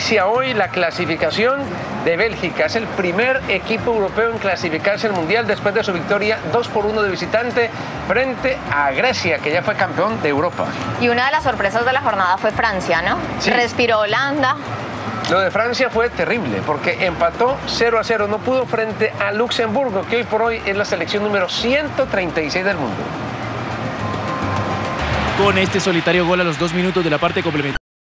inicia hoy la clasificación de Bélgica. Es el primer equipo europeo en clasificarse al Mundial después de su victoria 2-1 de visitante frente a Grecia, que ya fue campeón de Europa. Y una de las sorpresas de la jornada fue Francia, ¿no? Sí. Respiró Holanda. Lo de Francia fue terrible porque empató 0-0. No pudo frente a Luxemburgo, que hoy por hoy es la selección número 136 del mundo. Con este solitario gol a los 2 minutos de la parte complementaria.